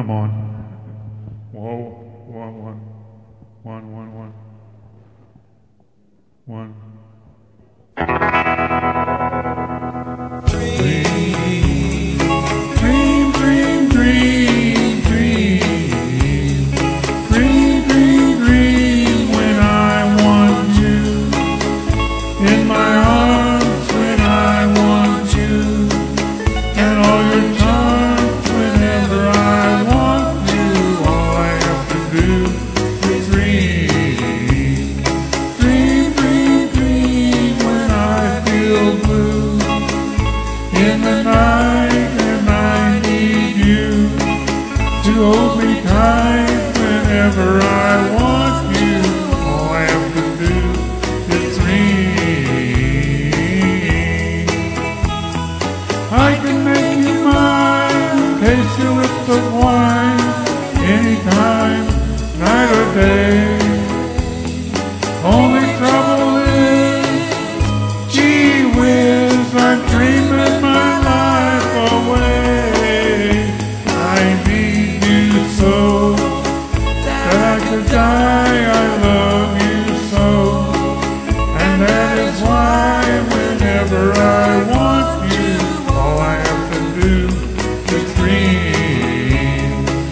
I'm on. Whoa, one. Dream when I want you in my arms when I want you, and all your charms whenever I want you. All I have to do is dream when I feel blue in the night, and I need you to hold me tight whenever I want you. All I have to do is dream. I can make you mine, taste your lips of wine, anytime, night or day. Only trouble is, gee whiz, I'm dreaming my life away. I need you so that I could die. I love you so, and that is why whenever I want you, all I have to do is dream.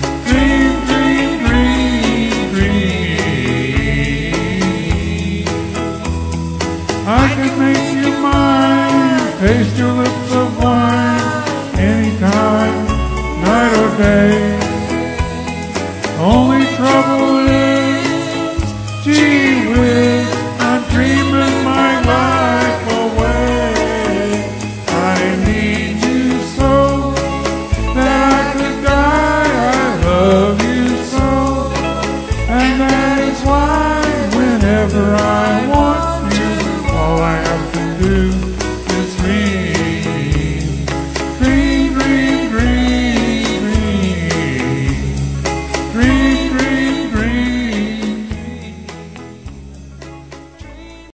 I can make you mine, taste your lips of wine, anytime, night or day.